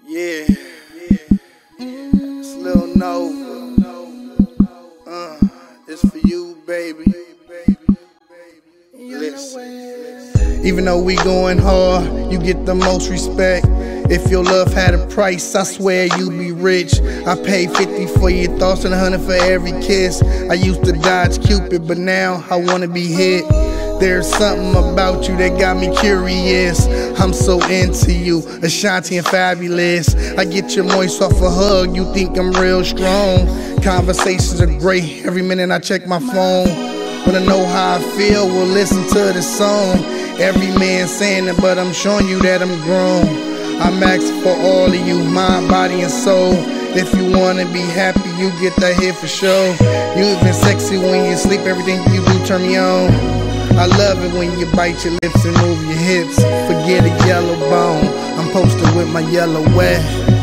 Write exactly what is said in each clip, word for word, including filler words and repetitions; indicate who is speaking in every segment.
Speaker 1: Yeah, it's Lil Nova. Uh, it's for you, baby. Listen. Even though we going hard, you get the most respect. If your love had a price, I swear you'd be rich. I paid fifty for your thoughts and a hundred for every kiss. I used to dodge Cupid, but now I wanna be hit. There's something about you that got me curious. I'm so into you, Ashanti and Fabulous. I get your moist off a hug, you think I'm real strong. Conversations are great, every minute I check my phone. Wanna know how I feel, well listen to the song. Every man saying it, but I'm showing you that I'm grown. I'm asking for all of you, mind, body, and soul. If you wanna be happy, you get that hit for sure. You even sexy when you sleep, everything you do turn me on. I love it when you bite your lips and move your hips. Forget a yellow bone, I'm posted with my yellow wet.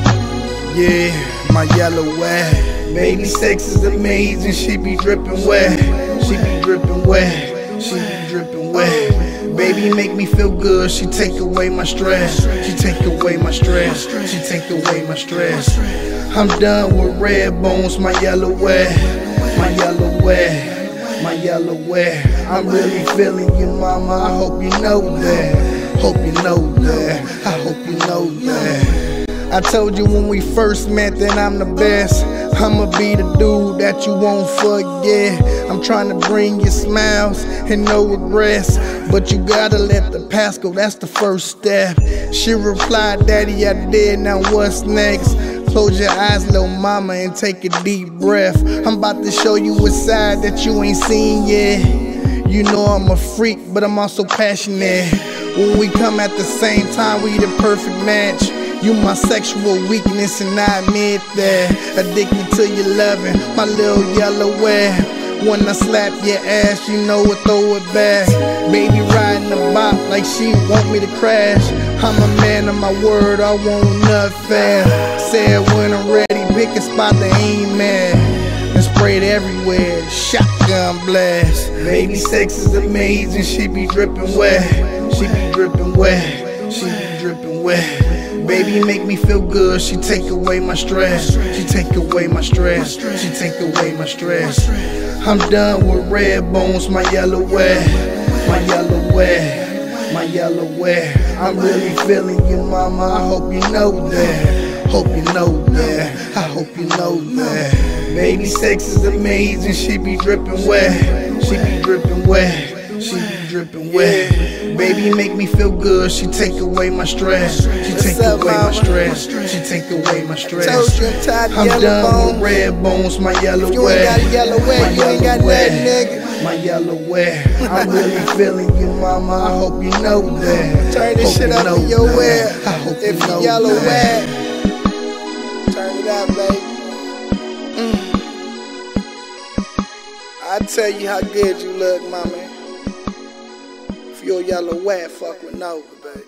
Speaker 1: Yeah, my yellow wet. Baby sex is amazing, she be dripping wet. She be dripping wet, she be dripping wet. Baby make me feel good, she take away my stress. She take away my stress, she take away my stress. I'm done with red bones, my yellow wet. My yellow wet, my yellow wet. I'm really feeling you, mama, I hope you know that. Hope you know that, I hope you know that. I told you when we first met that I'm the best. I'ma be the dude that you won't forget. I'm trying to bring you smiles and no regrets, but you gotta let the past go, that's the first step. She replied, Daddy, I did, now what's next? Close your eyes, little mama, and take a deep breath. I'm about to show you a side that you ain't seen yet. You know I'm a freak, but I'm also passionate. When we come at the same time, we the perfect match. You my sexual weakness and I admit that. Addicted to your loving, my little yellow wet. When I slap your ass, you know it, throw it back. Baby riding the bop like she want me to crash. I'm a man of my word, I want nothing fast. Said when I'm ready, pick a spot that ain't mad. And spray it everywhere, shotgun blast. Baby sex is amazing, she be dripping wet. She be dripping wet, she be dripping wet. Baby make me feel good, she take away my stress. She take away my stress, she take away my stress. I'm done with red bones, my yellow wet. My yellow wet, my yellow wet. I'm really feeling you, mama, I hope you know that. Hope you know that, I hope you know that. Baby sex is amazing, she be dripping wet. She be dripping wet, she be dripping wet. Baby make me feel good, she take away my stress. She take away my stress, she take away my stress. I'm done with red bones, my yellow wet.
Speaker 2: You ain't got a yellow wet, you ain't got nothing, nigga.
Speaker 1: My yellow wet, I'm really feeling you, mama, I hope you know that.
Speaker 2: Turn this shit up in your wear. If you yellow wet, turn it up, baby. Mm. I tell you how good you look, mama. If you're yellow wet, fuck with Nova, baby.